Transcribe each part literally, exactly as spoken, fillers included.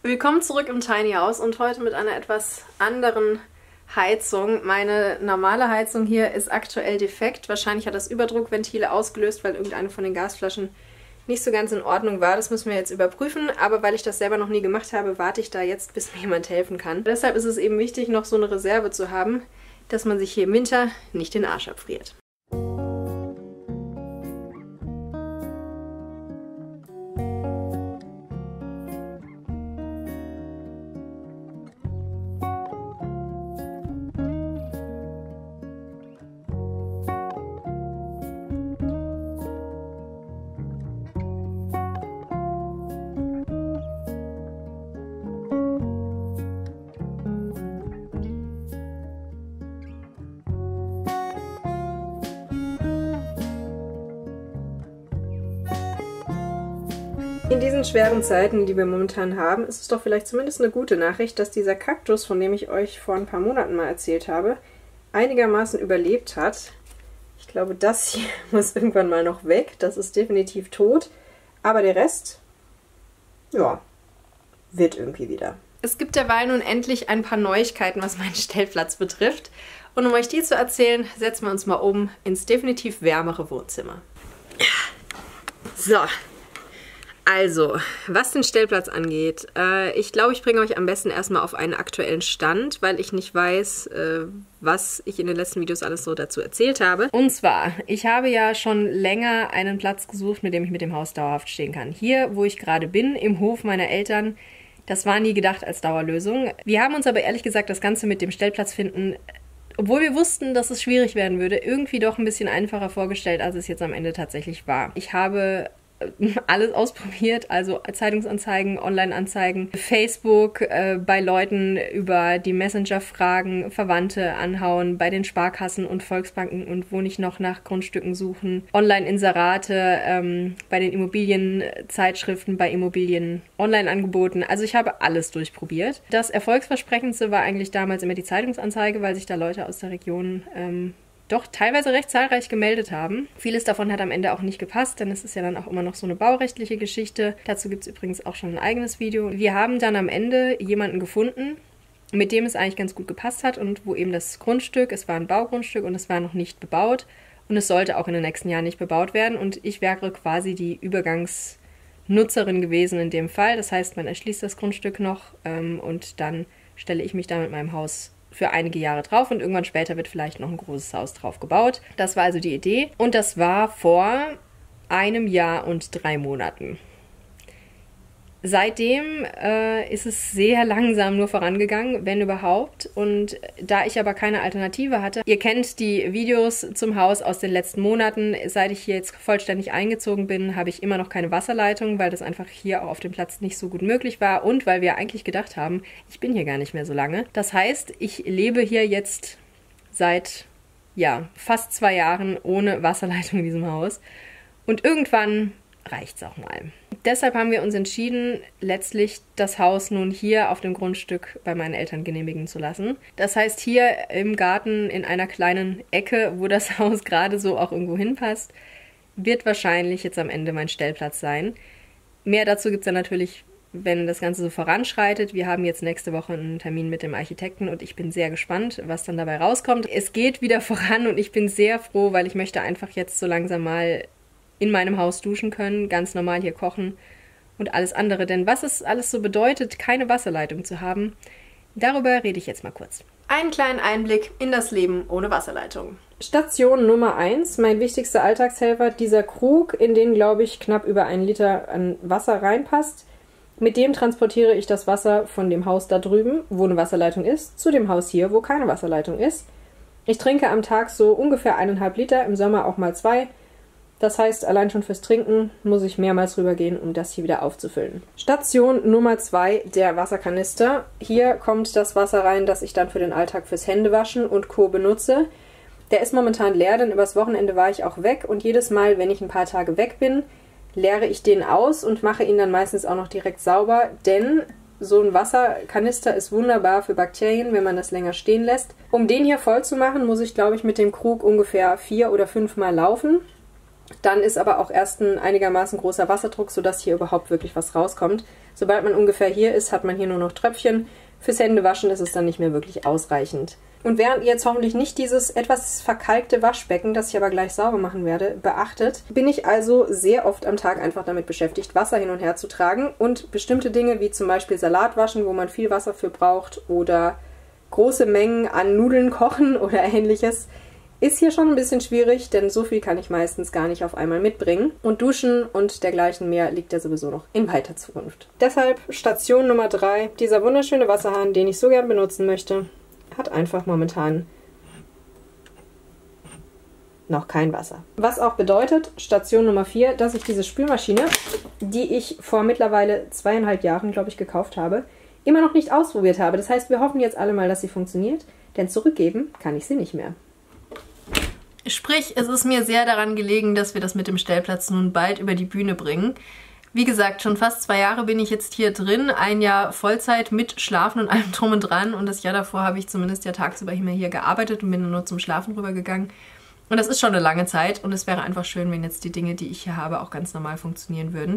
Willkommen zurück im Tiny House und heute mit einer etwas anderen Heizung. Meine normale Heizung hier ist aktuell defekt. Wahrscheinlich hat das Überdruckventile ausgelöst, weil irgendeine von den Gasflaschen nicht so ganz in Ordnung war. Das müssen wir jetzt überprüfen, aber weil ich das selber noch nie gemacht habe, warte ich da jetzt, bis mir jemand helfen kann. Deshalb ist es eben wichtig, noch so eine Reserve zu haben, dass man sich hier im Winter nicht den Arsch abfriert. In diesen schweren Zeiten, die wir momentan haben, ist es doch vielleicht zumindest eine gute Nachricht, dass dieser Kaktus, von dem ich euch vor ein paar Monaten mal erzählt habe, einigermaßen überlebt hat. Ich glaube, das hier muss irgendwann mal noch weg. Das ist definitiv tot. Aber der Rest, ja, wird irgendwie wieder. Es gibt derweil nun endlich ein paar Neuigkeiten, was meinen Stellplatz betrifft. Und um euch die zu erzählen, setzen wir uns mal um ins definitiv wärmere Wohnzimmer. So. Also, was den Stellplatz angeht, äh, ich glaube, ich bringe euch am besten erstmal auf einen aktuellen Stand, weil ich nicht weiß, äh, was ich in den letzten Videos alles so dazu erzählt habe. Und zwar, ich habe ja schon länger einen Platz gesucht, mit dem ich mit dem Haus dauerhaft stehen kann. Hier, wo ich gerade bin, im Hof meiner Eltern, das war nie gedacht als Dauerlösung. Wir haben uns aber ehrlich gesagt das Ganze mit dem Stellplatz finden, obwohl wir wussten, dass es schwierig werden würde, irgendwie doch ein bisschen einfacher vorgestellt, als es jetzt am Ende tatsächlich war. Ich habe alles ausprobiert, also Zeitungsanzeigen, Online-Anzeigen, Facebook, äh, bei Leuten über die Messenger fragen, Verwandte anhauen, bei den Sparkassen und Volksbanken und wo nicht noch nach Grundstücken suchen, Online-Inserate, ähm, bei den Immobilienzeitschriften, bei Immobilien-Online-Angeboten. Also ich habe alles durchprobiert. Das Erfolgsversprechendste war eigentlich damals immer die Zeitungsanzeige, weil sich da Leute aus der Region ähm, doch teilweise recht zahlreich gemeldet haben. Vieles davon hat am Ende auch nicht gepasst, denn es ist ja dann auch immer noch so eine baurechtliche Geschichte. Dazu gibt es übrigens auch schon ein eigenes Video. Wir haben dann am Ende jemanden gefunden, mit dem es eigentlich ganz gut gepasst hat und wo eben das Grundstück, es war ein Baugrundstück und es war noch nicht bebaut und es sollte auch in den nächsten Jahren nicht bebaut werden und ich wäre quasi die Übergangsnutzerin gewesen in dem Fall. Das heißt, man erschließt das Grundstück noch ähm, und dann stelle ich mich da mit meinem Haus für einige Jahre drauf und irgendwann später wird vielleicht noch ein großes Haus drauf gebaut. Das war also die Idee und das war vor einem Jahr und drei Monaten. Seitdem äh, ist es sehr langsam nur vorangegangen, wenn überhaupt. Und da ich aber keine Alternative hatte, ihr kennt die Videos zum Haus aus den letzten Monaten. Seit ich hier jetzt vollständig eingezogen bin, habe ich immer noch keine Wasserleitung, weil das einfach hier auch auf dem Platz nicht so gut möglich war und weil wir eigentlich gedacht haben, ich bin hier gar nicht mehr so lange. Das heißt, ich lebe hier jetzt seit ja, fast zwei Jahren ohne Wasserleitung in diesem Haus. Und irgendwann reicht's auch mal. Deshalb haben wir uns entschieden, letztlich das Haus nun hier auf dem Grundstück bei meinen Eltern genehmigen zu lassen. Das heißt, hier im Garten in einer kleinen Ecke, wo das Haus gerade so auch irgendwo hinpasst, wird wahrscheinlich jetzt am Ende mein Stellplatz sein. Mehr dazu gibt es dann natürlich, wenn das Ganze so voranschreitet. Wir haben jetzt nächste Woche einen Termin mit dem Architekten und ich bin sehr gespannt, was dann dabei rauskommt. Es geht wieder voran und ich bin sehr froh, weil ich möchte einfach jetzt so langsam mal in meinem Haus duschen können, ganz normal hier kochen und alles andere. Denn was es alles so bedeutet, keine Wasserleitung zu haben, darüber rede ich jetzt mal kurz. Einen kleinen Einblick in das Leben ohne Wasserleitung. Station Nummer eins, mein wichtigster Alltagshelfer, dieser Krug, in den, glaube ich, knapp über ein Liter an Wasser reinpasst. Mit dem transportiere ich das Wasser von dem Haus da drüben, wo eine Wasserleitung ist, zu dem Haus hier, wo keine Wasserleitung ist. Ich trinke am Tag so ungefähr eineinhalb Liter, im Sommer auch mal zwei. Das heißt, allein schon fürs Trinken muss ich mehrmals rübergehen, um das hier wieder aufzufüllen. Station Nummer zwei, der Wasserkanister. Hier kommt das Wasser rein, das ich dann für den Alltag fürs Händewaschen und Co. benutze. Der ist momentan leer, denn übers Wochenende war ich auch weg und jedes Mal, wenn ich ein paar Tage weg bin, leere ich den aus und mache ihn dann meistens auch noch direkt sauber, denn so ein Wasserkanister ist wunderbar für Bakterien, wenn man das länger stehen lässt. Um den hier voll zu machen, muss ich, glaube ich, mit dem Krug ungefähr vier oder fünf Mal laufen. Dann ist aber auch erst ein einigermaßen großer Wasserdruck, sodass hier überhaupt wirklich was rauskommt. Sobald man ungefähr hier ist, hat man hier nur noch Tröpfchen. Fürs Händewaschen ist es dann nicht mehr wirklich ausreichend. Und während ihr jetzt hoffentlich nicht dieses etwas verkalkte Waschbecken, das ich aber gleich sauber machen werde, beachtet, bin ich also sehr oft am Tag einfach damit beschäftigt, Wasser hin und her zu tragen und bestimmte Dinge wie zum Beispiel Salat waschen, wo man viel Wasser für braucht, oder große Mengen an Nudeln kochen oder ähnliches, ist hier schon ein bisschen schwierig, denn so viel kann ich meistens gar nicht auf einmal mitbringen. Und Duschen und dergleichen mehr liegt ja sowieso noch in weiter Zukunft. Deshalb Station Nummer drei, dieser wunderschöne Wasserhahn, den ich so gern benutzen möchte, hat einfach momentan noch kein Wasser. Was auch bedeutet, Station Nummer vier, dass ich diese Spülmaschine, die ich vor mittlerweile zweieinhalb Jahren, glaube ich, gekauft habe, immer noch nicht ausprobiert habe. Das heißt, wir hoffen jetzt alle mal, dass sie funktioniert, denn zurückgeben kann ich sie nicht mehr. Sprich, es ist mir sehr daran gelegen, dass wir das mit dem Stellplatz nun bald über die Bühne bringen. Wie gesagt, schon fast zwei Jahre bin ich jetzt hier drin, ein Jahr Vollzeit mit Schlafen und allem drum und dran, und das Jahr davor habe ich zumindest ja tagsüber immer hier gearbeitet und bin nur zum Schlafen rübergegangen. Und das ist schon eine lange Zeit und es wäre einfach schön, wenn jetzt die Dinge, die ich hier habe, auch ganz normal funktionieren würden.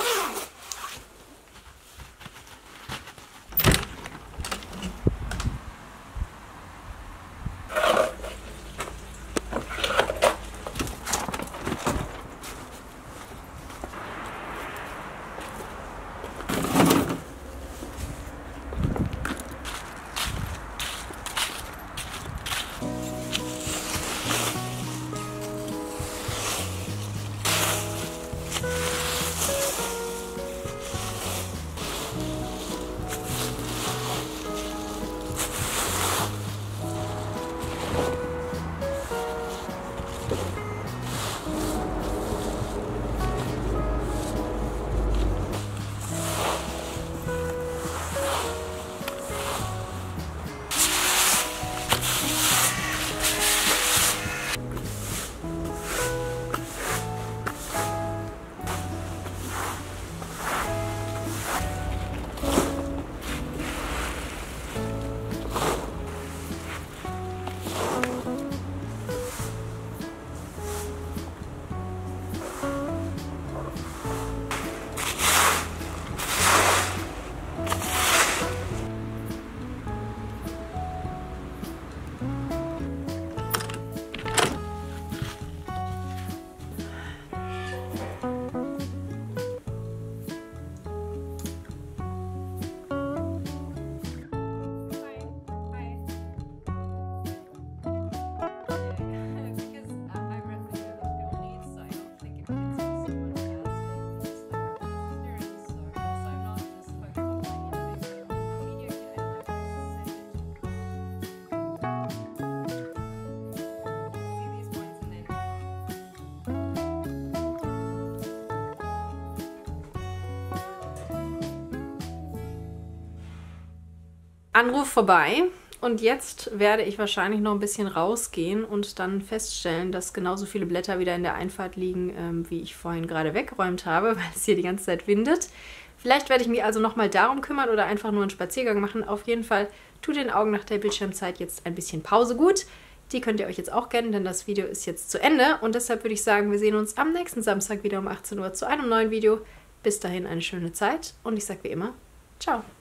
Anruf vorbei, und jetzt werde ich wahrscheinlich noch ein bisschen rausgehen und dann feststellen, dass genauso viele Blätter wieder in der Einfahrt liegen, ähm, wie ich vorhin gerade weggeräumt habe, weil es hier die ganze Zeit windet. Vielleicht werde ich mich also nochmal darum kümmern oder einfach nur einen Spaziergang machen. Auf jeden Fall tut den Augen nach der Bildschirmzeit jetzt ein bisschen Pause gut. Die könnt ihr euch jetzt auch gönnen, denn das Video ist jetzt zu Ende. Und deshalb würde ich sagen, wir sehen uns am nächsten Samstag wieder um achtzehn Uhr zu einem neuen Video. Bis dahin eine schöne Zeit und ich sage wie immer, ciao.